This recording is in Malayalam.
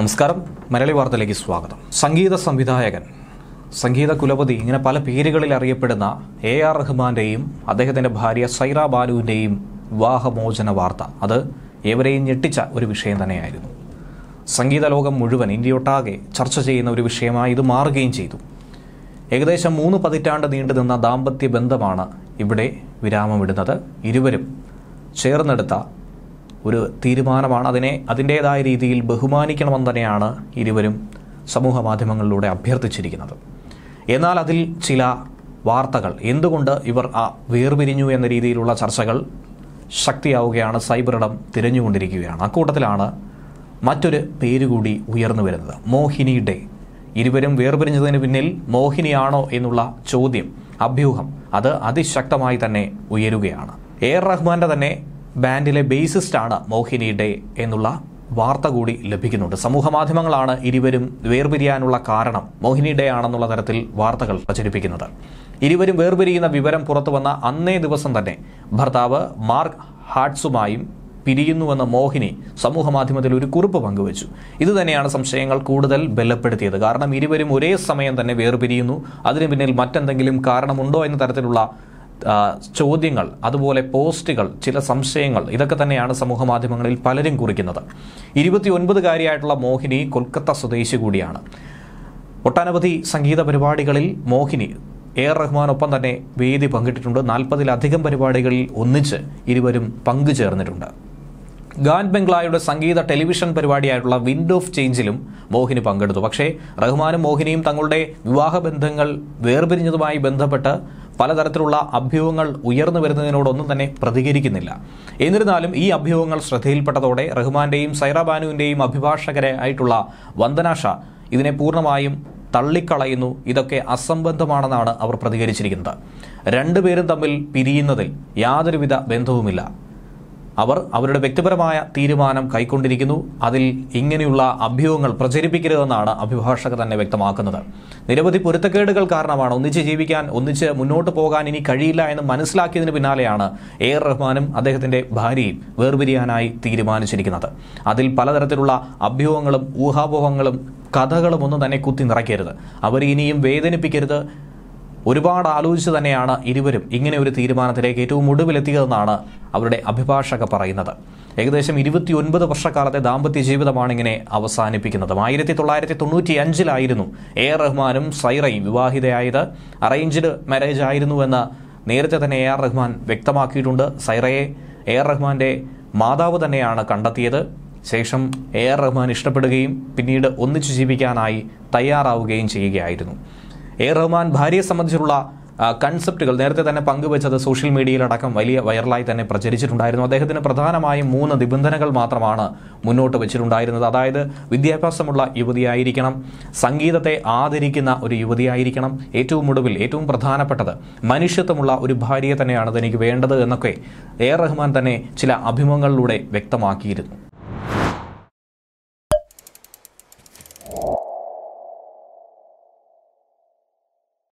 നമസ്കാരം. മലയാളി വാർത്തയിലേക്ക് സ്വാഗതം. സംഗീത സംവിധായകൻ, സംഗീത കുലപതി, ഇങ്ങനെ പല പേരുകളിൽ അറിയപ്പെടുന്ന AR റഹ്മാന്റെയും അദ്ദേഹത്തിന്റെ ഭാര്യ സൈറ ബാനുവിന്റെയും വിവാഹമോചന വാർത്ത അത് ഏവരെയും ഞെട്ടിച്ച ഒരു വിഷയം തന്നെയായിരുന്നു. സംഗീത ലോകം മുഴുവൻ, ഇന്ത്യയൊട്ടാകെ ചർച്ച ചെയ്യുന്ന ഒരു വിഷയമായി ഇത് മാറുകയും ചെയ്തു. ഏകദേശം 3 പതിറ്റാണ്ട് നീണ്ടുനിന്ന ദാമ്പത്യ ബന്ധമാണ് ഇവിടെ വിരാമമിടുന്നത്. ഇരുവരും ചേർന്നെടുത്ത ഒരു തീരുമാനമാണ്. അതിൻ്റേതായ രീതിയിൽ ബഹുമാനിക്കണമെന്ന് തന്നെയാണ് ഇരുവരും സമൂഹ മാധ്യമങ്ങളിലൂടെ അഭ്യർത്ഥിച്ചിരിക്കുന്നത്. എന്നാൽ അതിൽ ചില വാർത്തകൾ, എന്തുകൊണ്ട് ഇവർ വേർപിരിഞ്ഞു എന്ന രീതിയിലുള്ള ചർച്ചകൾ ശക്തിയാവുകയാണ്. സൈബറിടം തിരഞ്ഞുകൊണ്ടിരിക്കുകയാണ്. അക്കൂട്ടത്തിലാണ് മറ്റൊരു പേരുകൂടി ഉയർന്നു വരുന്നത്, മോഹിനി ഡേ. ഇരുവരും വേർപിരിഞ്ഞതിന് പിന്നിൽ മോഹിനിയാണോ എന്നുള്ള ചോദ്യം, അഭ്യൂഹം അത് അതിശക്തമായി തന്നെ ഉയരുകയാണ്. AR റഹ്മാന്റെ തന്നെ ബാൻഡിലെ ബേസിസ്റ്റാണ് മോഹിനി ഡേ എന്നുള്ള വാർത്ത കൂടി ലഭിക്കുന്നുണ്ട്. സമൂഹ മാധ്യമങ്ങളാണ് ഇരുവരും വേർപിരിയാനുള്ള കാരണം മോഹിനി ഡേ ആണെന്നുള്ള തരത്തിൽ വാർത്തകൾ പ്രചരിപ്പിക്കുന്നത്. ഇരുവരും വേർപിരിയുന്ന വിവരം പുറത്തു വന്ന അന്നേ ദിവസം തന്നെ ഭർത്താവ് മാർക്ക് ഹാർട്സുമായും പിരിയുന്നുവെന്ന് മോഹിനി സമൂഹ മാധ്യമത്തിൽ ഒരു കുറിപ്പ് പങ്കുവച്ചു. ഇതുതന്നെയാണ് സംശയങ്ങൾ കൂടുതൽ ബലപ്പെടുത്തിയത്. കാരണം ഇരുവരും ഒരേ സമയം തന്നെ വേർപിരിയുന്നു, അതിനു പിന്നിൽ മറ്റെന്തെങ്കിലും കാരണമുണ്ടോ എന്ന തരത്തിലുള്ള ചോദ്യങ്ങൾ, അതുപോലെ പോസ്റ്റുകൾ, ചില സംശയങ്ങൾ, ഇതൊക്കെ തന്നെയാണ് സമൂഹ മാധ്യമങ്ങളിൽ പലരും കുറിക്കുന്നത്. 29-കാരിയായിട്ടുള്ള മോഹിനി കൊൽക്കത്ത സ്വദേശി കൂടിയാണ്. ഒട്ടനവധി സംഗീത പരിപാടികളിൽ മോഹിനി AR റഹ്മാനൊപ്പം തന്നെ വേദി പങ്കിട്ടിട്ടുണ്ട്. 40-ലധികം പരിപാടികളിൽ ഒന്നിച്ച് ഇരുവരും പങ്കുചേർന്നിട്ടുണ്ട്. ഗാൻ ബംഗ്ലായുടെ സംഗീത ടെലിവിഷൻ പരിപാടിയായിട്ടുള്ള വിൻഡ് ഓഫ് ചേഞ്ചിലും മോഹിനി പങ്കെടുത്തു. പക്ഷേ റഹ്മാനും മോഹിനിയും തങ്ങളുടെ വിവാഹബന്ധങ്ങൾ വേർപിരിഞ്ഞതുമായി ബന്ധപ്പെട്ട് പലതരത്തിലുള്ള അഭ്യൂഹങ്ങൾ ഉയർന്നു വരുന്നതിനോടൊന്നും തന്നെ പ്രതികരിക്കുന്നില്ല. എന്നിരുന്നാലും ഈ അഭ്യൂഹങ്ങൾ ശ്രദ്ധയിൽപ്പെട്ടതോടെ റഹ്മാന്റെയും സൈറ ബാനുവിന്റെയും അഭിഭാഷകരായിട്ടുള്ള വന്ദന ഷാ ഇതിനെ പൂർണ്ണമായും തള്ളിക്കളയുന്നു. ഇതൊക്കെ അസംബന്ധമാണെന്നാണ് അവർ പ്രതികരിച്ചിരിക്കുന്നത്. രണ്ടുപേരും തമ്മിൽ പിരിയുന്നതിൽ യാതൊരുവിധ ബന്ധവുമില്ല. അവർ അവരുടെ വ്യക്തിപരമായ തീരുമാനം കൈക്കൊണ്ടിരിക്കുന്നു. അതിൽ ഇങ്ങനെയുള്ള അഭ്യൂഹങ്ങൾ പ്രചരിപ്പിക്കരുതെന്നാണ് അഭിഭാഷക തന്നെ വ്യക്തമാക്കുന്നത്. നിരവധി പൊരുത്തക്കേടുകൾ കാരണമാണ് ഒന്നിച്ച് ജീവിക്കാൻ, ഒന്നിച്ച് മുന്നോട്ട് പോകാൻ ഇനി കഴിയില്ല എന്ന് മനസ്സിലാക്കിയതിന് പിന്നാലെയാണ് AR റഹ്മാനും അദ്ദേഹത്തിന്റെ ഭാര്യയും വേർപിരിയാനായി തീരുമാനിച്ചിരിക്കുന്നത്. അതിൽ പലതരത്തിലുള്ള അഭ്യൂഹങ്ങളും ഊഹാപോഹങ്ങളും കഥകളും ഒന്നും തന്നെ കുത്തി നിറയ്ക്കരുത്, അവർ ഇനിയും വേദനിപ്പിക്കരുത്. ഒരുപാട് ആലോചിച്ച് തന്നെയാണ് ഇരുവരും ഇങ്ങനെ ഒരു തീരുമാനത്തിലേക്ക് ഏറ്റവും ഒടുവിലെത്തിയതെന്നാണ് അവരുടെ അഭിഭാഷക പറയുന്നത്. ഏകദേശം 29 വർഷക്കാലത്തെ ദാമ്പത്യ ജീവിതമാണ് ഇങ്ങനെ അവസാനിപ്പിക്കുന്നത്. 1995-ലായിരുന്നു AR റഹ്മാനും സൈറയും വിവാഹിതയായത്. അറേഞ്ച്ഡ് മാരേജ് ആയിരുന്നുവെന്ന് നേരത്തെ തന്നെ AR റഹ്മാൻ വ്യക്തമാക്കിയിട്ടുണ്ട്. സൈറയെ AR റഹ്മാന്റെ മാതാവ് തന്നെയാണ് കണ്ടെത്തിയത്. ശേഷം AR റഹ്മാൻ ഇഷ്ടപ്പെടുകയും പിന്നീട് ഒന്നിച്ചു ജീവിക്കാനായി തയ്യാറാവുകയും ചെയ്യുകയായിരുന്നു. AR റഹ്മാൻ ഭാര്യയെ സംബന്ധിച്ചുള്ള കൺസെപ്റ്റുകൾ നേരത്തെ തന്നെ പങ്കുവച്ചത് സോഷ്യൽ മീഡിയയിലടക്കം വലിയ വൈറലായി തന്നെ പ്രചരിച്ചിട്ടുണ്ടായിരുന്നു. അദ്ദേഹത്തിന് പ്രധാനമായും 3 നിബന്ധനകൾ മാത്രമാണ് മുന്നോട്ട് വെച്ചിട്ടുണ്ടായിരുന്നത്. അതായത് വിദ്യാഭ്യാസമുള്ള യുവതിയായിരിക്കണം, സംഗീതത്തെ ആദരിക്കുന്ന ഒരു യുവതിയായിരിക്കണം, ഏറ്റവും ഒടുവിൽ ഏറ്റവും പ്രധാനപ്പെട്ടത് മനുഷ്യത്വമുള്ള ഒരു ഭാര്യയെ തന്നെയാണ് തനിക്ക് വേണ്ടത് എന്നൊക്കെ AR റഹ്മാൻ തന്നെ ചില അഭിമുഖങ്ങളിലൂടെ വ്യക്തമാക്കിയിരുന്നു.